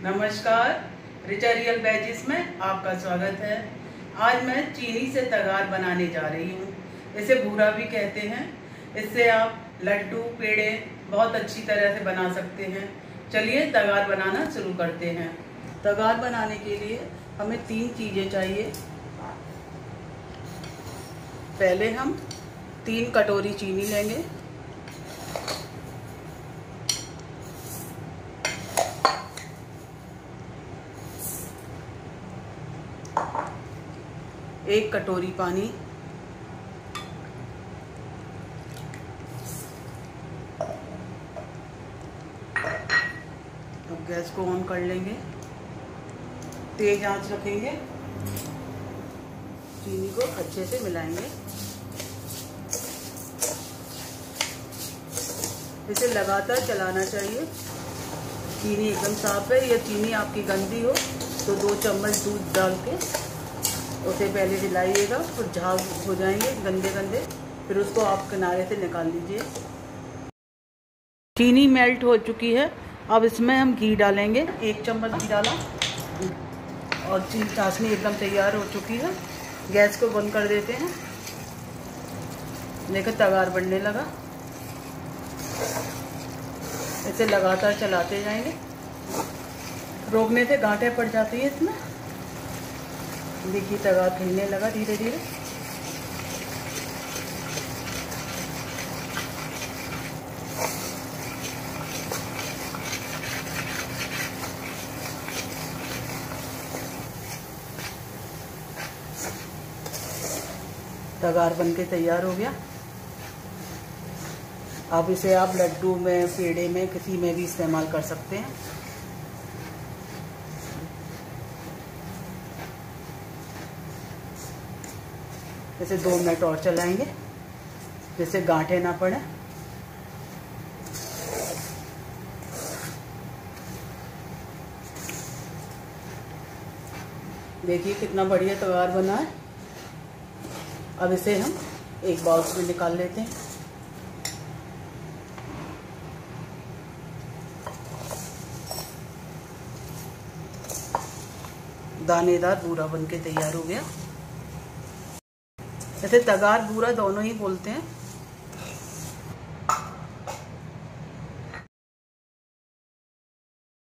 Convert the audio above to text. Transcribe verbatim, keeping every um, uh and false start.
नमस्कार, Richa real wages में आपका स्वागत है। आज मैं चीनी से तगार बनाने जा रही हूँ। इसे बूरा भी कहते हैं। इससे आप लड्डू पेड़े बहुत अच्छी तरह से बना सकते हैं। चलिए तगार बनाना शुरू करते हैं। तगार बनाने के लिए हमें तीन चीज़ें चाहिए। पहले हम तीन कटोरी चीनी लेंगे। एक कटोरी पानी, अब गैस को ऑन कर लेंगे, तेज आंच रखेंगे, चीनी को अच्छे से मिलाएंगे। इसे लगातार चलाना चाहिए। चीनी एकदम साफ है या चीनी आपकी गंदी हो तो दो चम्मच दूध डाल के उसे पहले हिलाइएगा, फिर झाग हो जाएंगे गंदे गंदे, फिर उसको आप किनारे से निकाल लीजिए। चीनी मेल्ट हो चुकी है। अब इसमें हम घी डालेंगे। एक चम्मच घी डाला और चीनी चाशनी एकदम तैयार हो चुकी है। गैस को बंद कर देते हैं। देखो तगार बनने लगा। इसे लगातार चलाते जाएंगे। रोकने से गांठें पड़ जाती है इसमें। देखिए तगार खिलने लगा धीरे धीरे। तगार बनके तैयार हो गया। अब इसे आप लड्डू में, पेड़े में, किसी में भी इस्तेमाल कर सकते हैं। इसे दो मिनट और चलाएंगे जिससे गांठें ना पड़े। देखिए कितना बढ़िया तगार बना है। अब इसे हम एक बाउल में निकाल लेते हैं। दानेदार बूरा बनके तैयार हो गया। इसे तगार बूरा दोनों ही बोलते हैं।